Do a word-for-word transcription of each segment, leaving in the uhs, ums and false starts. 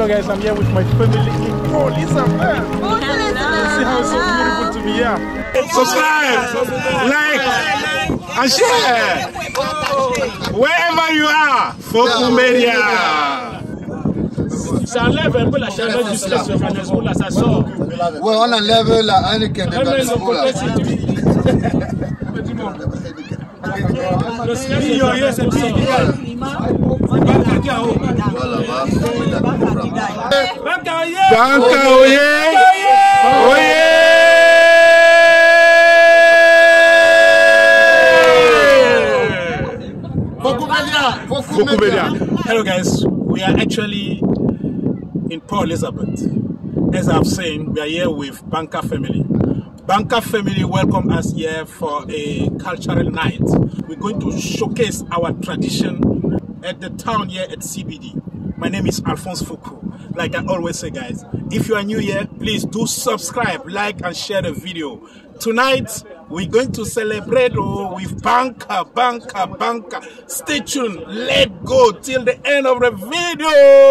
Hello guys, I'm here with my family in Port Elizabeth. See how it's so beautiful to be here. Subscribe, like, and share. Wherever you are, Foku Media. Ça enlève un peu la chaleur du stress sur Johannesburg, là, ça sort. Ouais, on enlève la haine qui est dans le monde. Le stress, il y a c'est bien. Banca, oye! Oye! Foku Media! Foku Media! Hello guys, we are actually in Port Elizabeth. As I've seen, we are here with Banca family. Banca family welcome us here for a cultural night. We're going to showcase our tradition at the town here at C B D. My name is Alphonse Foucault. Like I always say, guys, if you are new here, please do subscribe, like, and share the video. Tonight, we're going to celebrate oh, with Banca, Banca, Banca. Stay tuned. Let's go till the end of the video.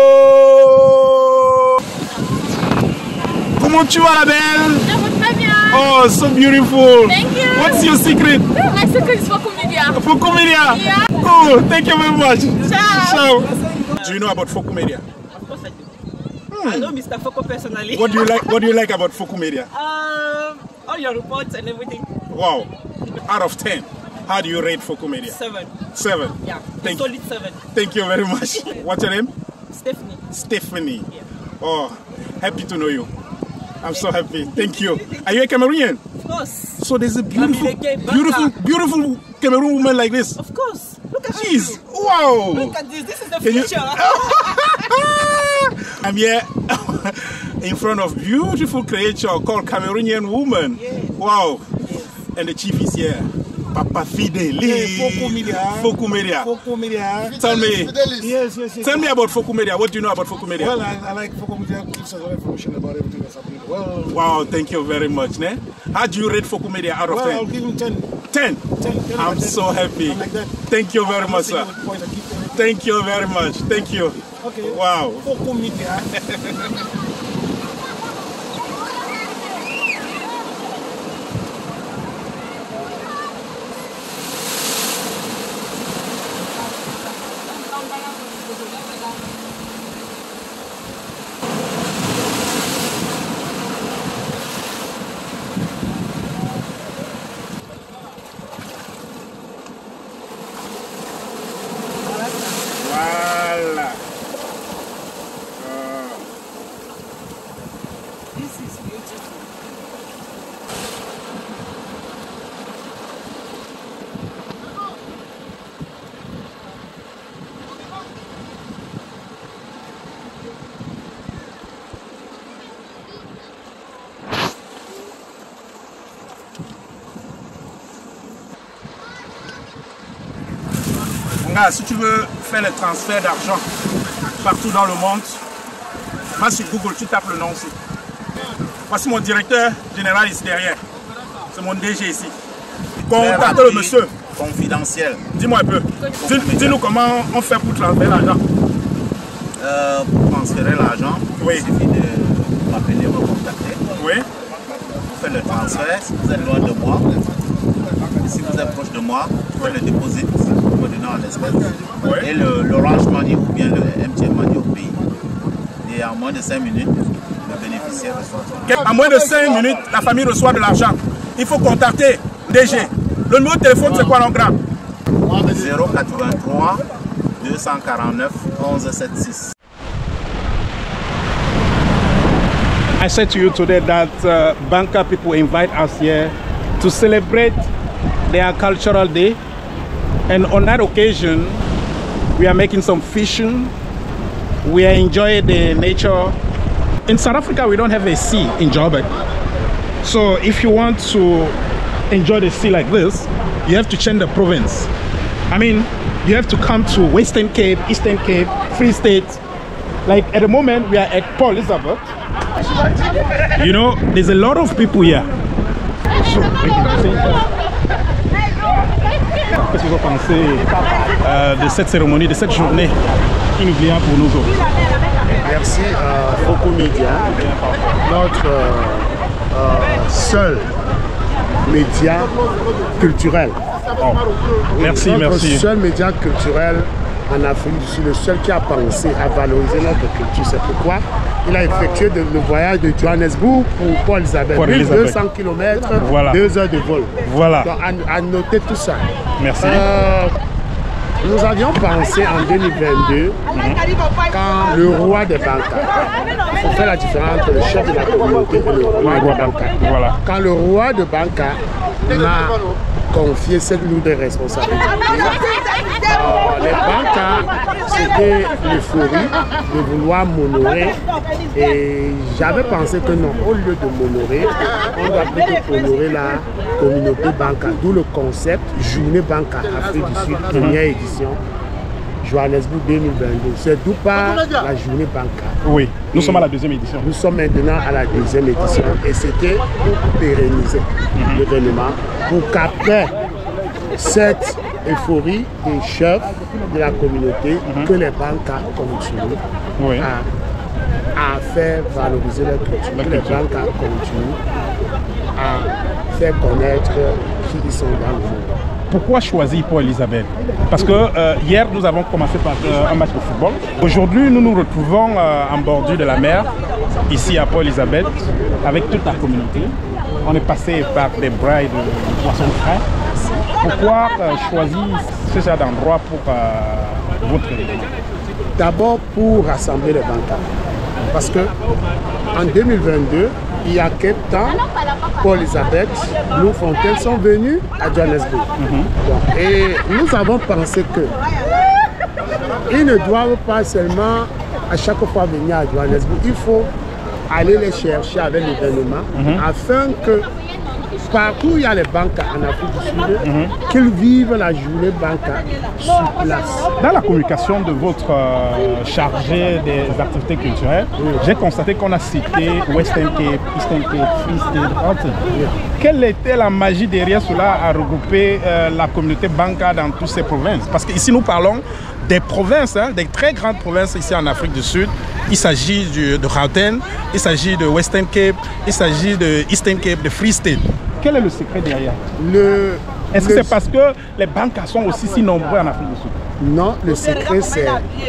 Comment tu vas, la belle? Je vais très bien. Oh, so beautiful. Thank you. What's your secret? My secret is Foku Media. Foku Media? Yeah. Oh, thank you very much. Ciao. Ciao. Do you know about Foku Media? Of course I do. Hmm. I know Mister Foucault personally. What do you like? What do you like about Foku Media? Um, all your reports and everything. Wow. Out of ten, how do you rate Foku Media? Seven. Seven. Yeah. Thank solid you. seven. Thank you very much. What's your name? Stephanie. Stephanie. Yeah. Oh, happy to know you. I'm so happy. Thank you. Are you a Cameroonian? Of course. So there's a beautiful, Banca. beautiful, beautiful Cameroon woman like this. Of course. Look at Jeez. you. Wow. Look at this. This is the Can you- future. I'm here in front of beautiful creature called Cameroonian woman. Yes. Wow. Yes. And the chief is here. Papa Fideli. Hey, Foku Media. Foku Media. Foku Media. Tell me. Fidelis. Yes, yes, yes. Tell me about Foku Media. What do you know about Foku Media? Well, I, I like Foku Media. Gives us a lot of information about everything that's happening. Well, Wow, thank you very much. Ne? How do you rate Foku Media out of well, I'll ten? give him ten. ten. ten, ten I'm ten. so happy. I'm like that. Thank you very I'm much, not sir. taking the point, I keep everything. Thank you very much. Thank you. Okay. Wow. Foku Media. Voilà. Ah. This is beautiful. Mon gars, si tu veux faire les transferts d'argent partout dans le monde, va sur Google, tu tapes le nom aussi. Voici mon directeur général ici derrière. C'est mon D G ici. Contacte le monsieur. Confidentiel. Dis-moi un peu. Dis- Dis-nous comment on fait pour transférer l'argent. Euh, pour transférer l'argent, Oui. il suffit de m'appeler, me contacter. Oui. Vous faites le transfert. Si vous êtes loin de moi, si vous êtes proche de moi, vous faites le déposit, vous me donnez en espèces. Oui. Et le l'Orange Money ou bien le M T N Money au pays. Et en moins de cinq minutes, le bénéficiaire reçoit son argent. En moins de cinq minutes, la famille reçoit de l'argent. Il faut contacter D G. Le numéro de téléphone, c'est quoi, mon grand? zéro quatre-vingt-trois deux cent quarante-neuf onze soixante-seize. I said to you today that uh, Banca people invite us here to celebrate their cultural day, and on that occasion we are making some fishing, we are enjoying the nature. In South Africa we don't have a sea in Joburg, so if you want to enjoy the sea like this, you have to change the province. I mean, you have to come to Western Cape, Eastern Cape, Free State. Like at the moment we are at Port Elizabeth. You know, there's a lot of people here. So, qu'est-ce que vous pensez euh, de cette cérémonie, de cette journée inoubliable pour nous autres? Merci à Foko Média, notre euh, euh, seul média culturel. Oh. Merci, notre merci. Le seul média culturel en Afrique du Sud, le seul qui a pensé à valoriser notre culture. C'est pourquoi il a effectué de, le voyage de Johannesburg pour Paul Elizabeth. mille deux cents kilomètres, voilà. deux heures de vol. Voilà. Donc, à, à noter tout ça. Merci. Euh, nous avions pensé en deux mille vingt-deux, mm-hmm. quand le roi des bancards, il faut faire la différence entre le chef de la communauté et le roi des bancards. Voilà. Quand le roi de bancards m'a confié cette lourde responsabilité, euh, les bancards, c'était l'euphorie de vouloir m'honorer et j'avais pensé que non, au lieu de m'honorer, on doit plutôt honorer la communauté bancaire, d'où le concept Journée bancaire Afrique du Sud, première édition, Johannesburg deux mille vingt-deux. C'est d'où part la Journée bancaire. Oui, nous et sommes à la deuxième édition. Nous sommes maintenant à la deuxième édition et c'était pour pérenniser mm-hmm. l'événement, pour qu'après cette euphorie des chefs de la communauté, mm-hmm. que les banques continuent oui. à, à faire valoriser leur culture, la que culture. Les banques continuent à faire connaître qui ils sont dans le monde. Pourquoi choisir Paul Elizabeth? Parce que euh, hier, nous avons commencé par euh, un match de football. Aujourd'hui, nous nous retrouvons euh, en bordure de la mer, ici à Paul Elizabeth, avec toute la communauté. On est passé par des brailles de poissons frais. Pourquoi euh, choisir ce genre d'endroit pour euh, votre événement? D'abord pour rassembler les bancards. Parce que en deux mille vingt-deux, il y a quelques temps, Paul Elizabeth, Blue Fontaine sont venus à Johannesburg. Mm-hmm. Et nous avons pensé que ils ne doivent pas seulement à chaque fois venir à Johannesburg, il faut aller les chercher avec l'événement mm-hmm. afin que partout où il y a les banques en Afrique du Sud, mm-hmm. qu'ils vivent la journée bancaire sur place. Dans la communication de votre euh, chargé des activités culturelles, oui. j'ai constaté qu'on a cité Western Cape, Eastern Cape, Free State, Gauteng. Oui. Quelle était la magie derrière cela à regrouper euh, la communauté bancaire dans toutes ces provinces? Parce qu'ici nous parlons des provinces, hein, des très grandes provinces ici en Afrique du Sud. Il s'agit de Gauteng, il s'agit de Western Cape, il s'agit de Eastern Cape, de Free State. Quel est le secret derrière? Le, Est-ce que c'est parce que les banques sont aussi si nombreux en Afrique du Sud? Non, le secret c'est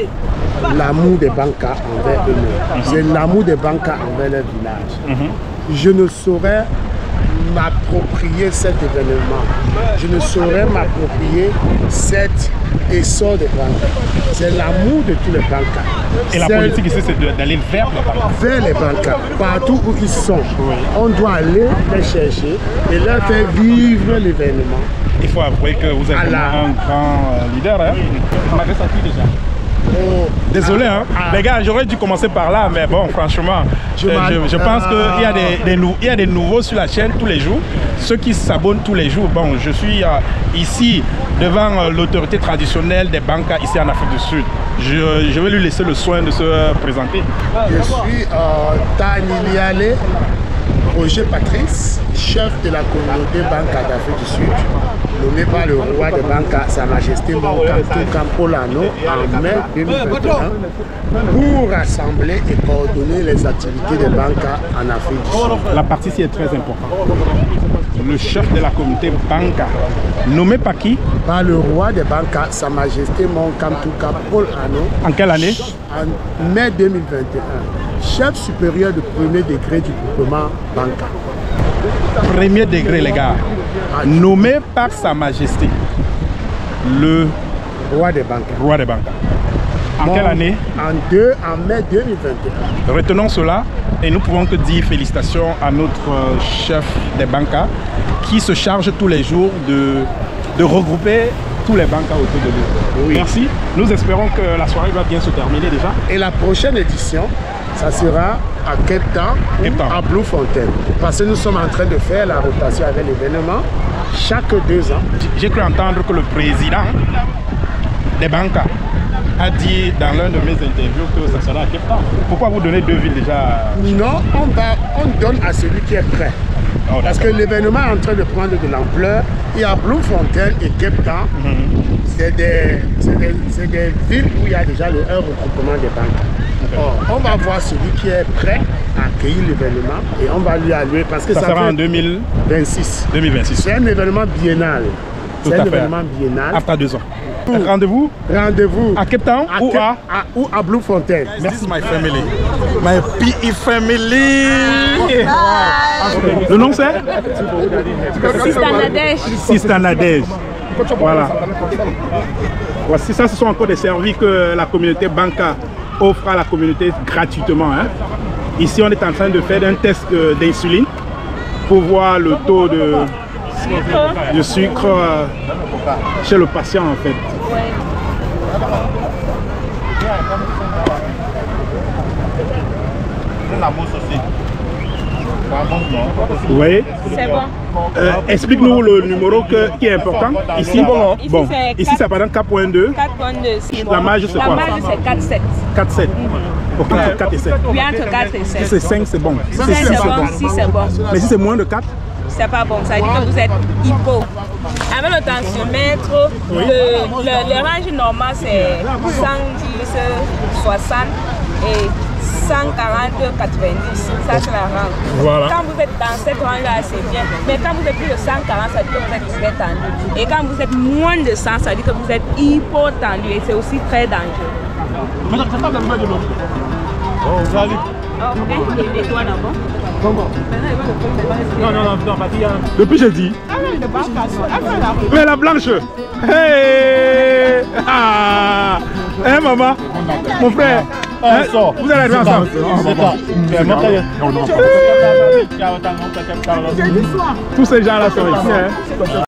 l'amour des banques envers eux-mêmes. Mm-hmm. C'est l'amour des banques envers leur village. Mm-hmm. Je ne saurais m'approprier cet événement. Je ne saurais m'approprier cet essor des banques. C'est l'amour de tous les banques. Et la politique ici, c'est d'aller vers les banques. Vers les banques. Partout où ils sont, oui. on doit aller les chercher et leur faire vivre l'événement. Il faut avouer que vous êtes la... un grand leader. Hein? Vous m'avez senti déjà. Oh, désolé, hein. Ah, les gars, j'aurais dû commencer par là, mais bon, franchement, je, je, je pense euh, qu'il y a des, des, nou il y a des nouveaux sur la chaîne tous les jours. Ceux qui s'abonnent tous les jours. Bon, je suis euh, ici devant euh, l'autorité traditionnelle des banques ici en Afrique du Sud. Je, je vais lui laisser le soin de se euh, présenter. Je suis euh, Tani Liale, Roger Patrice, chef de la communauté bancaire d'Afrique du Sud, nommé par le roi de Banca, Sa Majesté Moncamtou Campolano en mai deux mille vingt et un, pour rassembler et coordonner les activités des banques en Afrique du Sud. La partie ci est très importante. Le chef de la communauté banca, nommé par qui? Par le roi de Banca, Sa Majesté Moncamtou Campolano. En quelle année? En mai deux mille vingt et un. Chef supérieur de premier degré du groupement banca. Premier degré, les gars. Nommé par Sa Majesté, le roi des banques. Roi des banques. En bon, quelle année? En, deux, en mai deux mille vingt et un. Retenons cela et nous pouvons que dire félicitations à notre chef des banques qui se charge tous les jours de, de regrouper tous les banques autour de nous. Oui. Merci. Nous espérons que la soirée va bien se terminer déjà. Et la prochaine édition, ça sera à Cape Town, à Blue Fontaine. Parce que nous sommes en train de faire la rotation avec l'événement chaque deux ans. J'ai cru entendre que le président des banques a dit dans l'un de mes interviews que ça sera à Cape Town. Pourquoi vous donnez deux villes déjà? Non, on, va, on donne à celui qui est prêt. Oh, parce que l'événement est en train de prendre de l'ampleur. Il y a Blue Fontaine et Cape Town. Mm-hmm. C'est des, des, des villes où il y a déjà le, un regroupement des banques. Oh, on va voir celui qui est prêt à accueillir l'événement et on va lui allouer parce que ça, ça sera fait en deux mille vingt-six. deux mille vingt-six. C'est un événement biennal. C'est un à fait. événement biennal. Après deux ans. Rendez-vous Rendez-vous à Cape Town à ou Cape- à... à ou à Bloemfontein. This is my family. My P E family. Le nom c'est Sister Nadège. Sister Nadège. Voilà. Voici, ça, ce sont encore des services que la communauté Banca offre à la communauté gratuitement. Hein. Ici, on est en train de faire un test euh, d'insuline pour voir le taux de, de sucre euh, chez le patient en fait. La mousse aussi. Vous voyez? C'est bon. Euh, Explique-nous le numéro que- qui est important. Ici, bon, Ici, bon. c'est Ici, c'est pendant quatre point deux, quatre point deux. La marge, c'est La quoi? marge, c'est quatre sept. quatre sept. Ok, entre quatre et sept. Oui, entre quatre et Si sept. c'est cinq, c'est bon. Si cinq, c'est six, c'est c'est bon. bon. six, c'est bon. Mais si c'est moins de quatre, C'est pas bon. Ça veut dire que vous êtes hypo. Avec le tensiomètre, le, le, le range normal, c'est cent dix, soixante et cent quarante, quatre-vingt-dix. Ça, c'est la range. Voilà. Quand vous êtes dans cette range-là, c'est bien. Mais quand vous êtes plus de cent quarante, ça veut dire que vous êtes très tendu. Et quand vous êtes moins de cent, ça veut dire que vous êtes hypotendu. Et c'est aussi très dangereux. Oh, ok, et toi d'abord? Non, non, non, non, pas dire. depuis jeudi. Mais la blanche. Hey! Ah! Hein, maman? Mon frère? Hein? Vous allez arriver ensemble? Tous ces gens-là sont ici. Hein?